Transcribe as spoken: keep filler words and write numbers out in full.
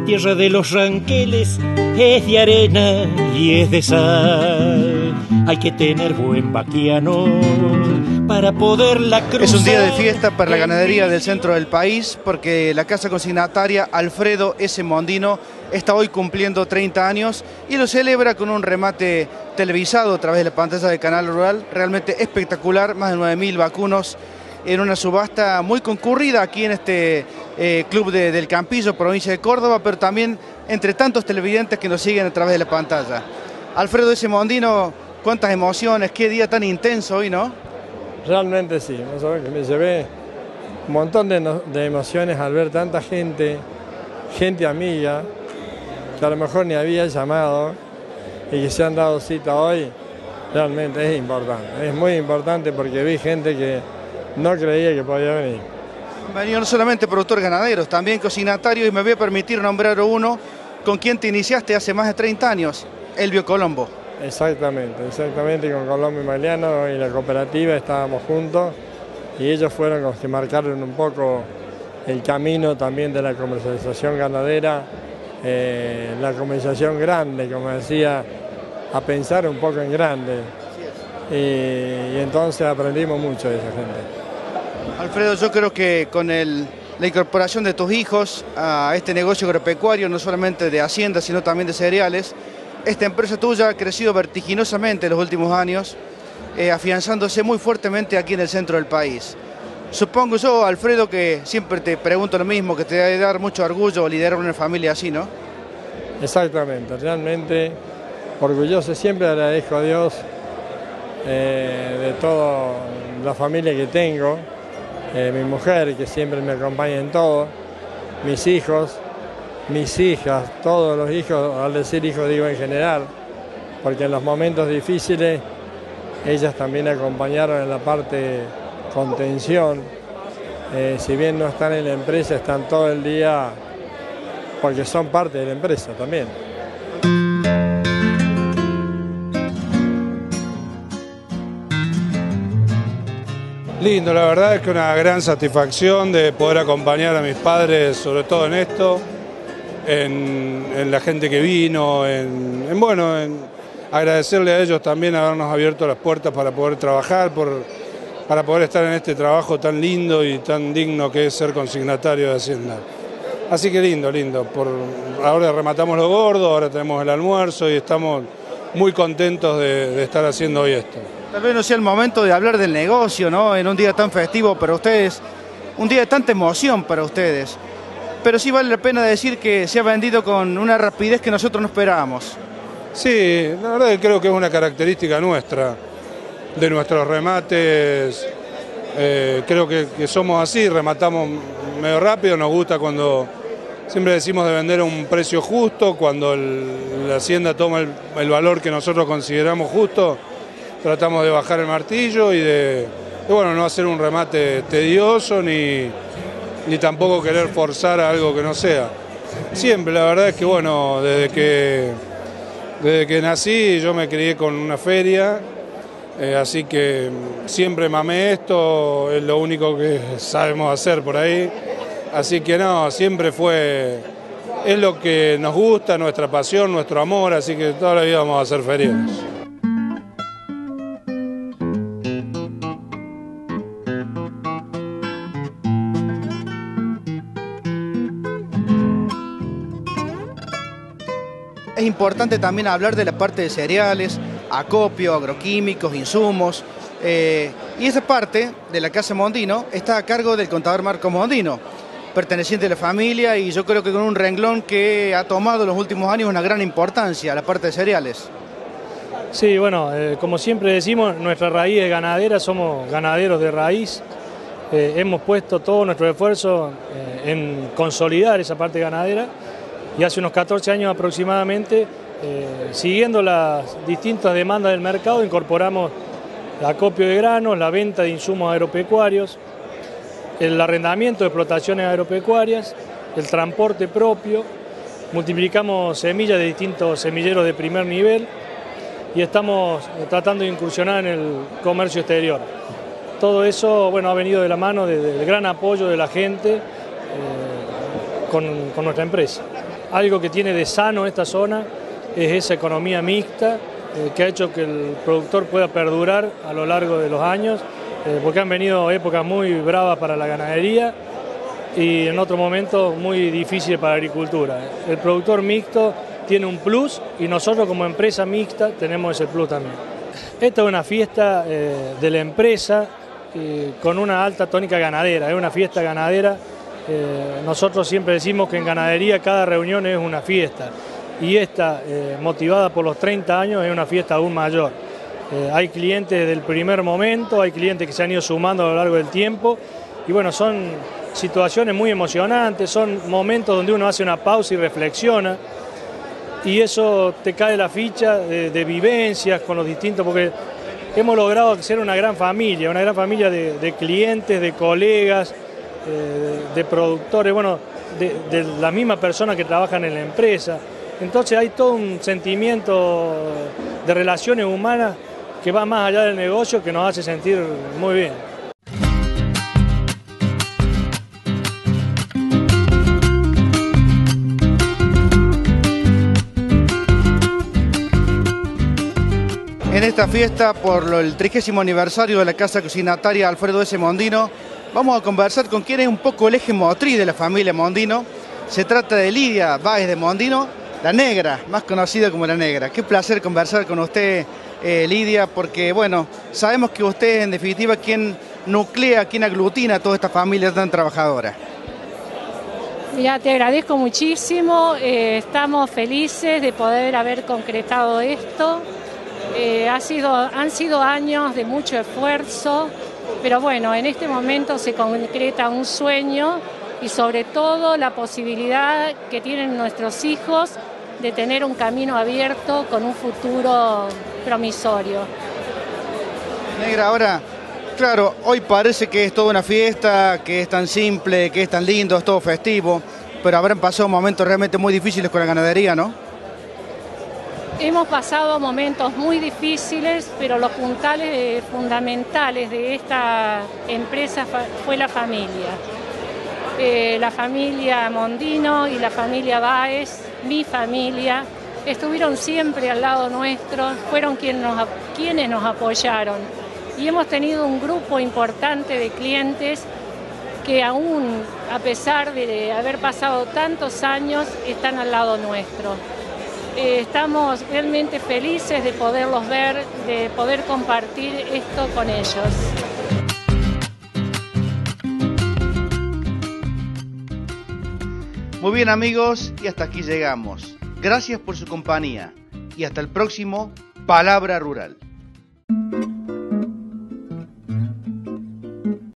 tierra de los ranqueles es de arena y es de sal. Hay que tener buen vaquiano para poderla cruzar. Es un día de fiesta para la ganadería del centro del país, porque la casa consignataria Alfredo S. Mondino está hoy cumpliendo treinta años y lo celebra con un remate televisado a través de la pantalla del Canal Rural, realmente espectacular, más de nueve mil vacunos en una subasta muy concurrida aquí en este eh, club de, del Campillo, provincia de Córdoba, pero también entre tantos televidentes que nos siguen a través de la pantalla. Alfredo S. Mondino, cuántas emociones, qué día tan intenso hoy, ¿no? Realmente sí, me llevé un montón de, no, de emociones al ver tanta gente, gente amiga, que a lo mejor ni había llamado y que se han dado cita hoy. Realmente es importante, es muy importante porque vi gente que no creía que podía venir. Han venido no solamente productores ganaderos, también consignatarios, y me voy a permitir nombrar uno con quien te iniciaste hace más de treinta años, Elvio Colombo. Exactamente, exactamente, con Colombo y Maliano y la cooperativa estábamos juntos y ellos fueron los que marcaron un poco el camino también de la comercialización ganadera, eh, la comercialización grande, como decía, a pensar un poco en grande. Y, y entonces aprendimos mucho de esa gente. Alfredo, yo creo que con el, la incorporación de tus hijos a este negocio agropecuario, no solamente de hacienda, sino también de cereales, esta empresa tuya ha crecido vertiginosamente en los últimos años, eh, afianzándose muy fuertemente aquí en el centro del país. Supongo yo, Alfredo, que siempre te pregunto lo mismo, que te debe dar mucho orgullo liderar una familia así, ¿no? Exactamente, realmente orgulloso, siempre agradezco a Dios eh, de toda la familia que tengo, eh, mi mujer que siempre me acompaña en todo, mis hijos, mis hijas, todos los hijos, al decir hijos digo en general, porque en los momentos difíciles ellas también acompañaron en la parte contención, eh, si bien no están en la empresa, están todo el día porque son parte de la empresa también. Lindo, la verdad es que una gran satisfacción de poder acompañar a mis padres, sobre todo en esto, en, en la gente que vino, en, en bueno, en agradecerle a ellos también habernos abierto las puertas para poder trabajar, por, para poder estar en este trabajo tan lindo y tan digno que es ser consignatario de Hacienda. Así que lindo, lindo. Por, ahora rematamos lo gordo, ahora tenemos el almuerzo y estamos muy contentos de, de estar haciendo hoy esto. Tal vez no sea el momento de hablar del negocio, ¿no? En un día tan festivo para ustedes, un día de tanta emoción para ustedes. Pero sí vale la pena decir que se ha vendido con una rapidez que nosotros no esperábamos. Sí, la verdad que creo que es una característica nuestra, de nuestros remates. Eh, creo que, que somos así, rematamos medio rápido, nos gusta cuando siempre decimos de vender a un precio justo, cuando el, la hacienda toma el, el valor que nosotros consideramos justo, tratamos de bajar el martillo y de, de bueno, no hacer un remate tedioso ni, ni tampoco querer forzar a algo que no sea. Siempre, la verdad es que bueno, desde que, desde que nací yo me crié con una feria, eh, así que siempre mamé esto, es lo único que sabemos hacer por ahí. Así que no, siempre fue, es lo que nos gusta, nuestra pasión, nuestro amor, así que toda la vida vamos a ser ferianos. Es importante también hablar de la parte de cereales, acopio, agroquímicos, insumos. Eh, y esa parte de la Casa Mondino está a cargo del contador Marco Mondino, perteneciente a la familia, y yo creo que con un renglón que ha tomado en los últimos años una gran importancia, la parte de cereales. Sí, bueno, eh, como siempre decimos, nuestra raíz es ganadera, somos ganaderos de raíz. Eh, hemos puesto todo nuestro esfuerzo eh, en consolidar esa parte ganadera. Y hace unos catorce años aproximadamente, eh, siguiendo las distintas demandas del mercado, incorporamos el acopio de granos, la venta de insumos agropecuarios, el arrendamiento de explotaciones agropecuarias, el transporte propio, multiplicamos semillas de distintos semilleros de primer nivel y estamos tratando de incursionar en el comercio exterior. Todo eso, bueno, ha venido de la mano de, del gran apoyo de la gente eh, con, con nuestra empresa. algo que tiene de sano esta zona es esa economía mixta eh, que ha hecho que el productor pueda perdurar a lo largo de los años, eh, porque han venido épocas muy bravas para la ganadería y en otro momento muy difíciles para la agricultura. El productor mixto tiene un plus y nosotros como empresa mixta tenemos ese plus también. Esta es una fiesta eh, de la empresa eh, con una alta tónica ganadera, es una fiesta ganadera. Eh, nosotros siempre decimos que en ganadería cada reunión es una fiesta y esta, eh, motivada por los treinta años, es una fiesta aún mayor. Eh, hay clientes del primer momento, hay clientes que se han ido sumando a lo largo del tiempo y bueno, son situaciones muy emocionantes, son momentos donde uno hace una pausa y reflexiona. Y eso te cae la ficha de, de vivencias con los distintos, porque hemos logrado ser una gran familia, una gran familia de, de clientes, de colegas, eh, de productores, bueno, de, de la misma persona que trabajan en la empresa. Entonces hay todo un sentimiento de relaciones humanas que va más allá del negocio, que nos hace sentir muy bien. En esta fiesta, por lo, el trigésimo aniversario de la Casa Cocinataria Alfredo S. Mondino, vamos a conversar con quien es un poco el eje motriz de la familia Mondino. Se trata de Lidia Báez de Mondino, la negra, más conocida como la negra. Qué placer conversar con usted, eh, Lidia, porque bueno, sabemos que usted es en definitiva quien nuclea, quien aglutina a toda esta familia tan trabajadora. Mira, te agradezco muchísimo, eh, estamos felices de poder haber concretado esto. Eh, ha sido, han sido años de mucho esfuerzo, pero bueno, en este momento se concreta un sueño y sobre todo la posibilidad que tienen nuestros hijos de tener un camino abierto con un futuro promisorio. Negra, ahora, claro, hoy parece que es toda una fiesta, que es tan simple, que es tan lindo, es todo festivo, pero habrán pasado momentos realmente muy difíciles con la ganadería, ¿no? Hemos pasado momentos muy difíciles, pero los puntales eh, fundamentales de esta empresa fue la familia. Eh, la familia Mondino y la familia Báez, mi familia, estuvieron siempre al lado nuestro, fueron quienes nos, quienes nos apoyaron. Y hemos tenido un grupo importante de clientes que aún, a pesar de haber pasado tantos años, están al lado nuestro. Eh, estamos realmente felices de poderlos ver, de poder compartir esto con ellos. Muy bien, amigos, y hasta aquí llegamos. Gracias por su compañía y hasta el próximo Palabra Rural.